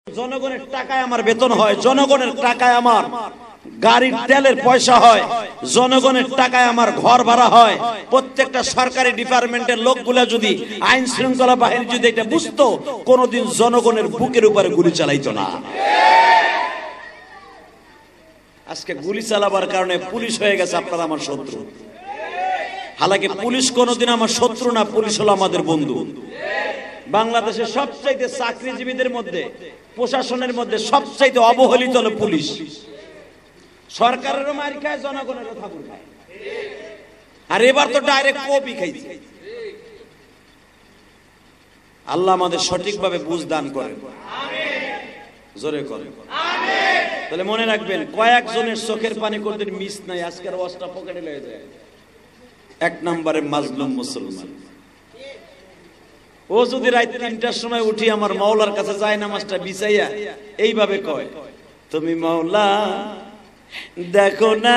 জনগণের টাকায় আমার বেতন হয়, জনগণের টাকায় আমার গাড়ির তেলের পয়সা হয়, জনগণের টাকায় আমার ঘর ভাড়া হয়। প্রত্যেকটা সরকারি ডিপার্টমেন্টের লোকগুলা যদি আইন শৃঙ্খলা বাহিনী যদি এটা বুঝতো, কোনোদিন জনগণের বুকের উপরে গুলি চালাইতো না। আজকে গুলি চালাবার কারণে পুলিশ হয়ে গেছে আপনারা আমার শত্রু। হালাকি পুলিশ কোনোদিন আমার শত্রু না, পুলিশ হলো আমাদের বন্ধু। বাংলাদেশের সবচাইতে চাকরিজীবীদের মধ্যে, প্রশাসনের মধ্যে সবচাইতে অবহেলিত হলো পুলিশ। সরকারেরও মার খায়, জনগণেরও থাপুর খায়। আর এবার তো ডাইরেক্ট কপি খাইছে। আল্লাহ আমাদের সঠিকভাবে বুঝ দান করেন, জোরে করেন। তাহলে মনে রাখবেন, কয়েকজনের চোখের পানি করতে মিস নাই, আজকের ওয়াজটা পকেটে লয়ে যায়। এক নম্বরে মাজলুম মুসলমান। ও যদি রাত ৩টার সময় উঠি আমার মাওলার কাছে যায়, নামাজটা বিছাইয়া এইভাবে কয়, তুমি মাওলা দেখো না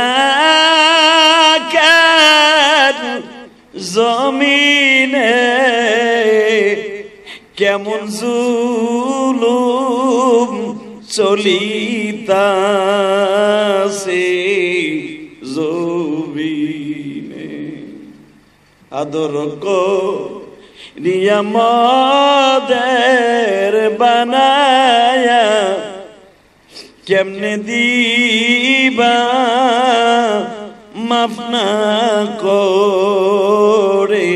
কেন জমিনে কেমন জুলুম চলিতাছে, জমিনে আদর করিয়া মদের বানায়া কেমনে দিবা মাফ না করে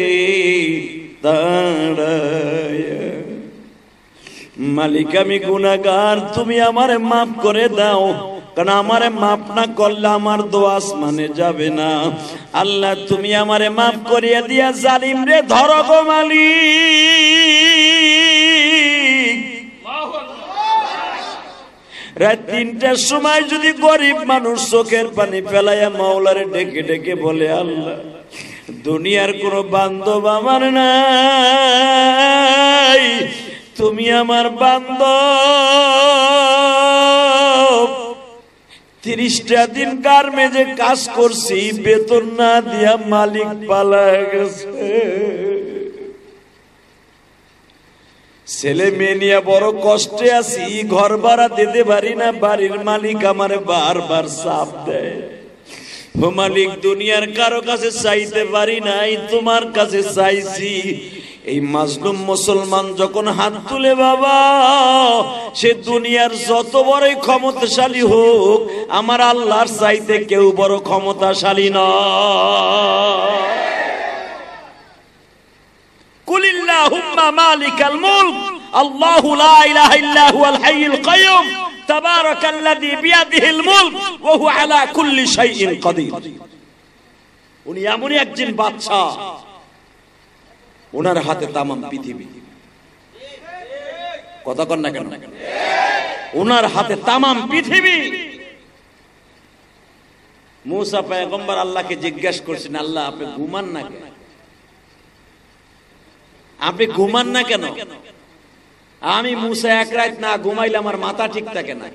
দাঁড়ায়া। মালিক আমি গুনাহগার, তুমি আমারে মাফ করে দাও, কারণ আমারে মাফ না করলে আমার দোয়া আসমানে যাবে না। আল্লাহ তুমি আমারে মাফ করিয়া দিয়া জালিম রে ধরো গো মালিক। রাত ৩টার সময় যদি গরিব মানুষ চোখের পানি ফেলাইয়া মাওলারে ডেকে ডেকে বলে, আল্লাহ দুনিয়ার কোন বান্ধব আমার নাই, তুমি আমার বান্ধব। ৩০টা দিন গার্মেন্টে কাজ করছি, বেতন না দিয়া মালিক পালায় গেছে। ছেলে মেয়ে নিয়ে বড় কষ্টে আছি, ঘর ভাড়া দিতে পারি না, বাড়ির মালিক আমারে বারবার চাপ দেয়। ও মালিক দুনিয়ার কারো কাছে চাইতে পারি নাই, তোমার কাছে চাইছি। এই মাজলুম মুসলমান যখন হাত তুলে বাবা, সে দুনিয়ার যত বড়ই ক্ষমতাশালী হোক, আমার আল্লাহর চাইতে কেউ বড় ক্ষমতাশালী নয়। কুলিল্লাহুম্মা মালিকাল মুলক আল্লাহু লা ইলাহা ইল্লা হুয়াল হাইয়ুল কাইয়ুম তাবারাকাল্লাযী বিয়াদিহিল মুলক ওয়া হুয়া আলা কুল্লি শাইইন কাদির। উনি এমনই একজন বাদশা, ওনার হাতে তামাম পৃথিবী। কথা কন না কেন? ওনার হাতে তামাম পৃথিবী। মুসা পয়গম্বর আল্লাহকে জিজ্ঞাসা করছেন, আল্লাহ আপনি ঘুমান না কেন? আপনি ঘুমান না কেন? আমি মুসা এক রাত না ঘুমাইলে আমার মাথা ঠিক থাকে না।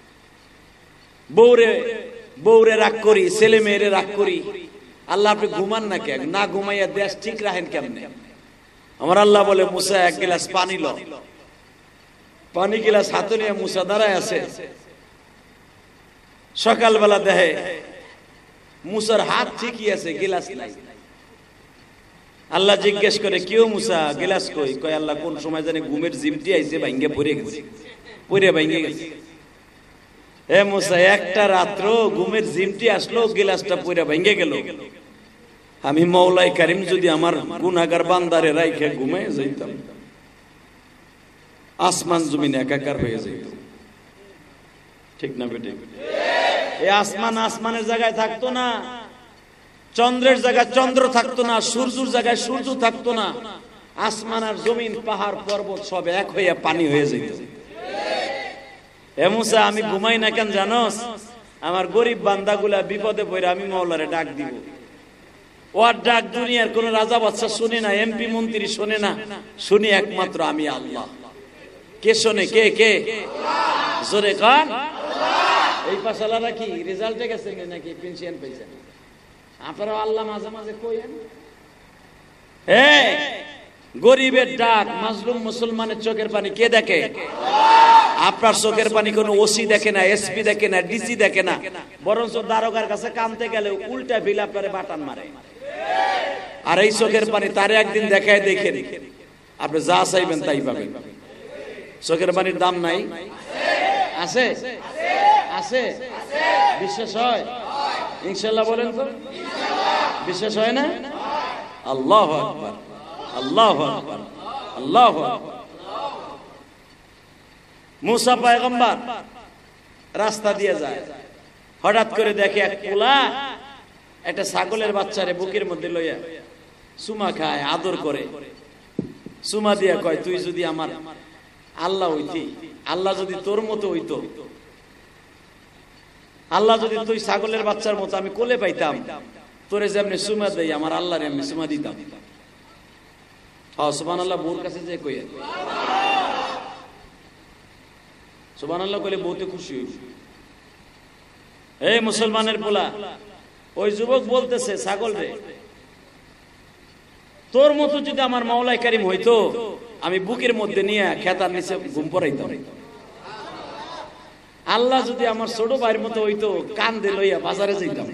বউরে রাগ করি, ছেলে মেয়েরে রাগ করি। আল্লাহ আপনি ঘুমান না কেন? না ঘুমাইয়া দেশ ঠিক রাখেন কেমনে? আমার আল্লাহ বলে, মুসা এক গ্লাস পানি লো। পানি গ্লাস হাতে নিয়ে মুসা দাঁড়ায় আছে। সকালবেলা দেখে মুসার হাত ঠিকই আছে, গ্লাস নাই। আল্লাহ জিজ্ঞেস করে, কেউ মুসা গ্লাস কই? কয় আল্লাহ কোন সময় জানি ঘুমের জিমটি আইছে, ভাঙ্গে পড়ে গেছে, পড়ে ভাঙ্গে গেছে। হে মুসা একটা রাত্র ঘুমের জিমটি আসলো, গ্লাসটা পড়ে ভাঙ্গে গেল। আমি মওলাই কারিম যদি আমার গুনাহগার বান্দারে রাইখে ঘুমায় যাইতাম, আসমান জমিন একাকার হয়ে যাইত। ঠিক না বেটে? এই আসমান আসমানের জায়গায় থাকতো না, চন্দ্রের জায়গায় চন্দ্র থাকতো না, সূর্যের জায়গায় সূর্য থাকতো না। আসমান আর জমিন, পাহাড় পর্বত সব এক হইয়া পানি হয়ে যেত। হে মুসা আমি ঘুমাই না কেন জানোস? আমার গরিব বান্দাগুলা বিপদে পড়ে আমি মাওলারে ডাক দিব। ওর ডাক দুনিয়ার কোন রাজা বাদশা শুনে না, এমপি মন্ত্রী শুনে না, শুনি একমাত্র আমি আল্লাহ। কে শোনে? কে কে? জোরে কান। এই পাশালারা কি রেজাল্টে গেছেন নাকি পেনশন পেয়েছেন? আপনারা আল্লাহ মাঝে মাঝে কইেন। গরিবের ডাক, মাজলুম মুসলমানের চোখের পানি কে দেখে? আপনার চোখের পানি কোনো ওসি দেখে না, এসপি দেখে না, ডিসি দেখে না, বরঞ্চ দারোগার কাছে কানতে গেলে উল্টা বিল আপনারে বাটান মারে। আর এই চোখের পানি তারে একদিন দেখায়, দেখে আপনি যা চাইবেন তাই পাবেন। চোখের পানির দাম নাই? আছে, আছে, বিশ্বাস হয়? ইনশাআল্লাহ বলেন তো, বিশ্বাস হয় না? আল্লাহু আকবার, আল্লাহু আকবার, আল্লাহু আকবার। মুসা পয়গম্বর রাস্তা দিয়ে যায়, হঠাৎ করে দেখে এক পোলা একটা ছাগলের বাচ্চারে বুকের মধ্যে লইয়া চুমা খায়, আদর করে। চুমা দিয়া কয়, তুই যদি আমার আল্লাহ হইতি, আল্লাহ যদি তোর মতো হইতো, আল্লাহ যদি তুই ছাগলের বাচ্চার মতো আমি কোলে পাইতাম, তোরে যেমনি চুমা দেই আমার আল্লাহরে আমি চুমা দিতাম। সুবহানাল্লাহ বউর কাছে যে কই, সুবহানাল্লাহ কইলে বউতে খুশি হইল। এই মুসলমানের পোলা, ওই যুবক বলতেছে ছাগল রে, তোর মতো যদি আমার মাওলাই কারিম হইতো, আমি বুকের মধ্যে নিয়ে খেতার নিচে ঘুম পড়াইতাম। আল্লাহ যদি আমার ছোট ভাইয়ের মতো হইতো, কান্দে লইয়া বাজারে যাইতাম।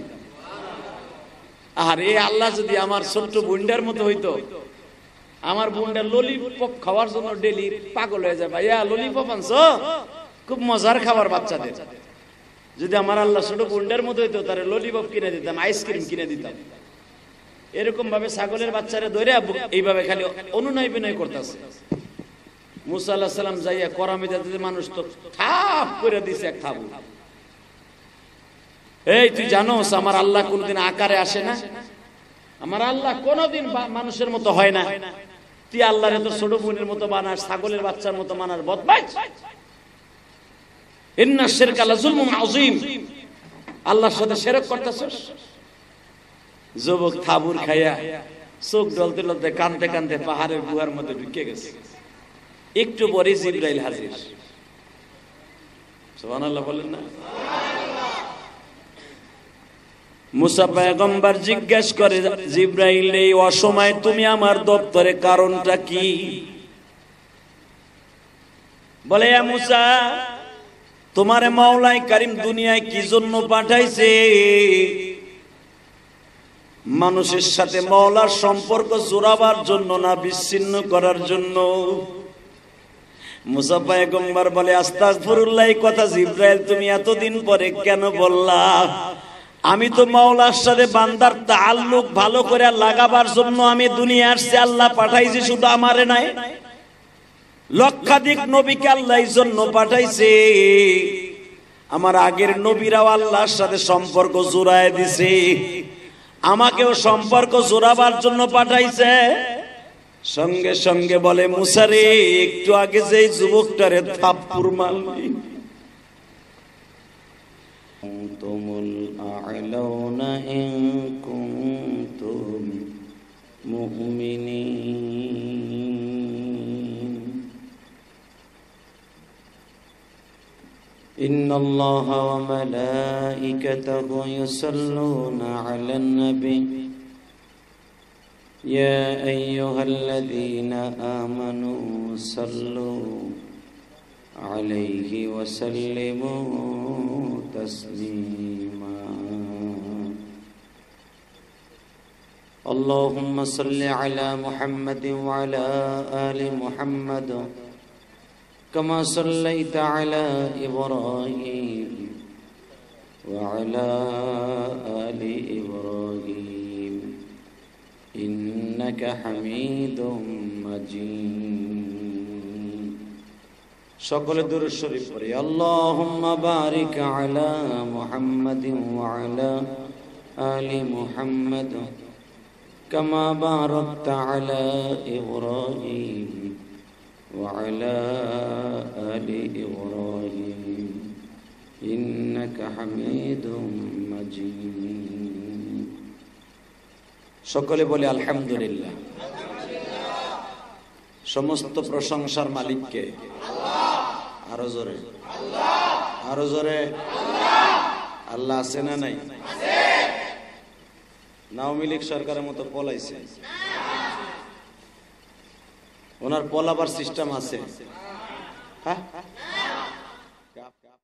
আর এই আল্লাহ যদি আমার ছোট্ট বুন্ডার মতো হইতো, আমার বুন্ডা ললিপপ খাওয়ার জন্য ডেলি পাগল হয়ে যায়। ভাইয়া ললিপপ আনছো, খুব মজার খাবার বাচ্চাদের। যদি আমার আল্লাহ ছোট বুন্ডার মতো হইতো, তারে ললিপপ কিনে দিতাম, আইসক্রিম কিনে দিতাম। এরকম ভাবে ছাগলের বাচ্চারে ধরে এইভাবে খালি অনুনয় বিনয় করতেছে। মুসা আলাইহিস সালাম যাইয়া করামিদাতে মানুষ তো থাপ করে দিছে এক থাবু। এই তুই জানোস আমার আল্লাহ কোনদিন আকারে আসে না, আমার আল্লাহ কোনদিন মানুষের মতো হয় না, তুই আল্লাহরে তো ছোট বোনের মতো বানাস, ছাগলের বাচ্চার মতো বানাস, বদমাইশ। ইন্না শিরকা লাযুলমুন আযীম, আল্লাহর সাথে শিরক করতেছস। যুবক থাবুর খাইয়া চোখ জ্বলতে জ্বলতে কাঁদতে কাঁদতে পাহাড়ের গুহার মধ্যে ঢুকে গেছে। একটু পরে জিবরাইল হাজির। সুবহানাল্লাহ বলেন না? মুসা পয়গম্বর জিজ্ঞেস করে, জিবরাইল এই অসময়ে তুমি আমার দপ্তরে কারণটা কি? বলে, ইয়া মুসা, তোমারে মাওলাই কারিম দুনিয়ায় কি জন্য পাঠাইছে? মানুষের সাথে মাওলার সম্পর্ক জোড়াবার জন্য না বিচ্ছিন্ন করার জন্য? মুসা পয়গম্বর বলে, আস্তাগফিরুল্লাহ, এই কথা জিবরাইল তুমি এতদিন পরে কেন বললা? আমি তো মাওলার সাথে বান্দার তাআল্লুক ভালো করে লাগাবার জন্য আমি দুনিয়া আসছি। আল্লাহ পাঠাইছে শুধু আমারে নাই, লক্ষাধিক নবীকে আল্লাহ এই জন্য পাঠাইছে। আমার আগের নবীরাও আল্লাহর সাথে সম্পর্ক জোড়ায় দিছে, আমাকেও সম্পর্ক জোড়াবার জন্য পাঠাইছে। সঙ্গে সঙ্গে বলে, মুসা রে, একটু আগে যেই যুবকটারে থাপ্পড় মারলি, তুমুল আ'লাউনা ইন কুনতুম মুমিনিন। ইন্নাল্লাহা ওয়া মালাইকাতাহু ইউসাল্লুনা আলান নবী ইয়া আইয়ুহাল্লাযীনা আমানু সাল্লু আলাইহি ওয়া সাল্লিমু তাসলিমা। আল্লাহুম্মা সাল্লি আলা মুহাম্মাদিন ওয়া আলা আলি মুহাম্মাদ কামা সাল্লাইতা আলা ইব্রাহিম ওয়া আলা আলি ইব্রাহিম ইন্নাকা হামিদুম মাজিদ। সকলে দুরূদ শরীফ পড়ি। আল্লাহুম্মা বারিক আলা মুহাম্মাদিন ওয়া আলা আলি মুহাম্মাদ কামা বারাকতা আলা ইব্রাহিম ওয়া আলা আলি ইব্রাহিম ইন্নাকা হামিদুম মাজিদ। সকলে বলে আলহামদুলিল্লাহ। সমস্ত প্রশংসার মালিককে। আরো জোরে, আরো জোরে। আল্লাহ আছে না নাই? আওয়ামী লীগ সরকারের মতো পলাইছে। ওনার পলাবার সিস্টেম আছে। হ্যাঁ